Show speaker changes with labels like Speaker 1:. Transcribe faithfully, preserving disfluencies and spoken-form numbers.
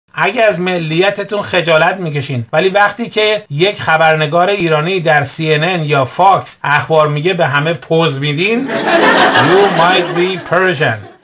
Speaker 1: اگه از ملیتتون خجالت میکشین ولی وقتی که یک خبرنگار ایرانی در سی ان ان یا فاکس اخبار میگه به همه پوز میدین you might be Persian.